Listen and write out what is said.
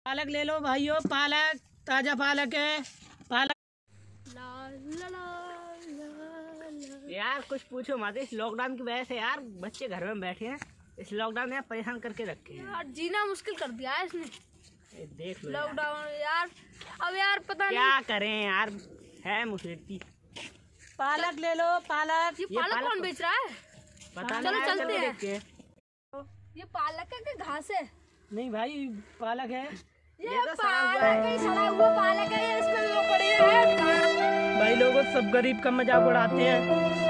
पालक ले लो भाइयों, पालक ताजा पालक है। पालक यार कुछ पूछो मत, इस लॉकडाउन की वजह से यार बच्चे घर में बैठे हैं। इस लॉकडाउन ने परेशान करके रखे हैं यार, जीना मुश्किल कर दिया है इसने। देख लो लॉकडाउन यार, अब यार पता क्या नहीं करें यार, है मुसीबती। पालक ले लो, पालक। ये पालक कौन बेच रहा है? पता चलो नहीं, चलते हैं। देखते हैं। ये पालक है कि घास है? नहीं भाई पालक है। ये तो सड़ा हुआ पालक है, सड़ा हुआ पालक है। इसमें वो पड़े हैं भाई, लोग सब गरीब का मजाक उड़ाते हैं।